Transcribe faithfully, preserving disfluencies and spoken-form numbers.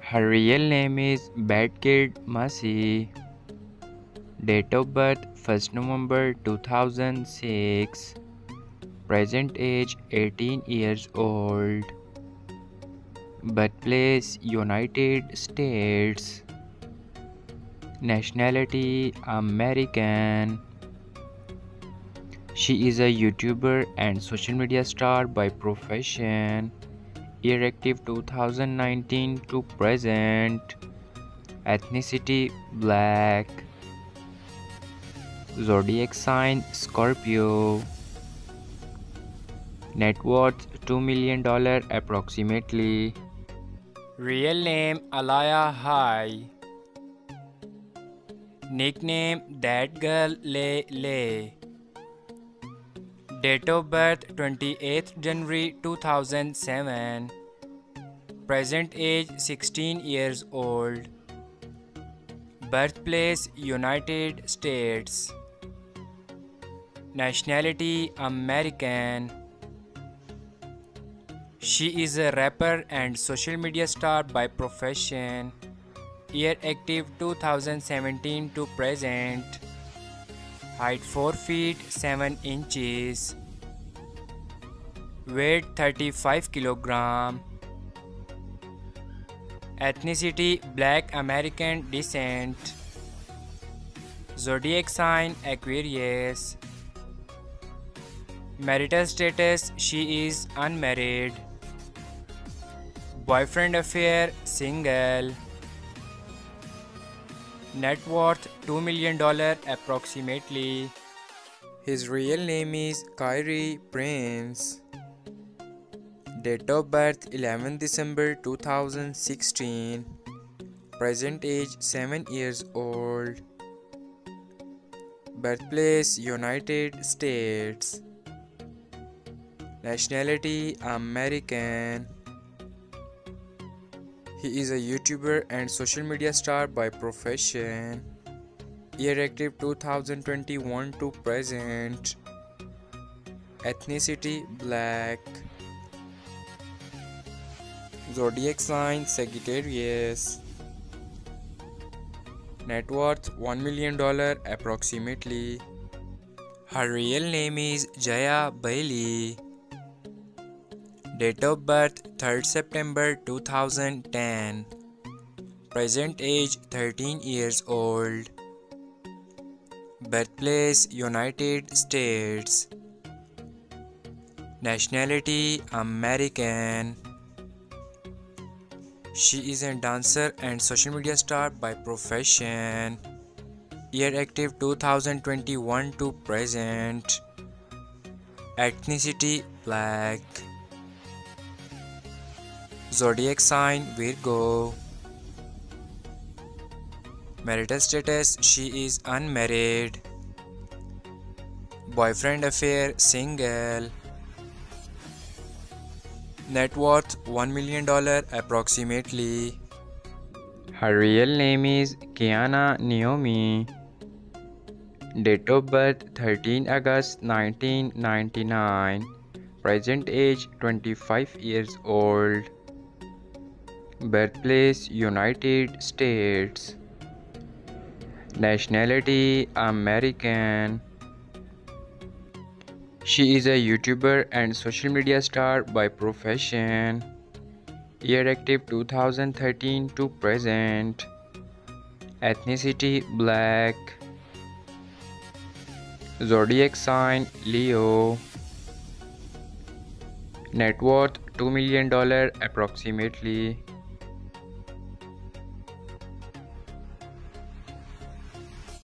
Her real name is Batkid Masi. Date of birth first November two thousand six. Present age eighteen years old. Birthplace United States. Nationality American. She is a YouTuber and social media star by profession. Year active two thousand nineteen to present. Ethnicity Black. Zodiac sign Scorpio. Net worth two million dollars approximately. Real name Alaya Hai. Nickname That Girl Lay Lay. Date of birth twenty-eighth January two thousand seven. Present age sixteen years old. Birthplace United States. Nationality American. She is a rapper and social media star by profession. Year active two thousand seventeen to present. Height four feet seven inches. Weight thirty-five kilogram. Ethnicity Black American descent. Zodiac sign Aquarius. Marital status she is unmarried. Boyfriend affair single. Net worth two million dollars approximately. His real name is Kyrie Prince. Date of birth eleventh December two thousand sixteen. Present age seven years old. Birthplace United States. Nationality American. He is a YouTuber and social media star by profession. Year active two thousand twenty-one to present. Ethnicity Black. Zodiac sign Sagittarius. Net worth one million dollars approximately. Her real name is Jaya Bailey. Date of birth third September two thousand ten. Present age thirteen years old. Birthplace United States. Nationality American. She is a dancer and social media star by profession. Year active two thousand twenty-one to present. Ethnicity Black. Zodiac sign Virgo. Marital status she is unmarried. Boyfriend affair single. Net worth one million dollars approximately. Her real name is Kiana Naomi. Date of birth thirteenth August nineteen ninety-nine. Present age twenty-five years old. Birthplace United States. Nationality American. She is a YouTuber and social media star by profession. Year active two thousand thirteen to present. Ethnicity Black. Zodiac sign Leo. Net worth two million dollars approximately.